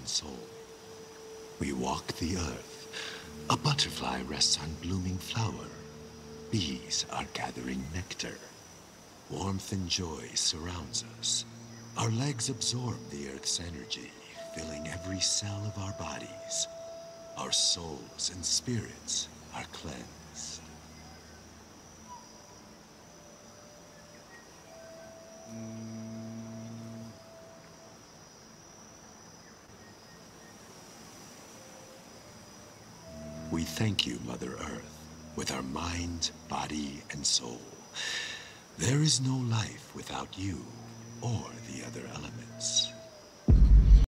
and soul. We walk the earth. A butterfly rests on blooming flower. Bees are gathering nectar. Warmth and joy surrounds us. Our legs absorb the earth's energy, filling every cell of our bodies. Our souls and spirits are cleansed. We thank you, Mother Earth, with our mind, body, and soul. There is no life without you or the other elements.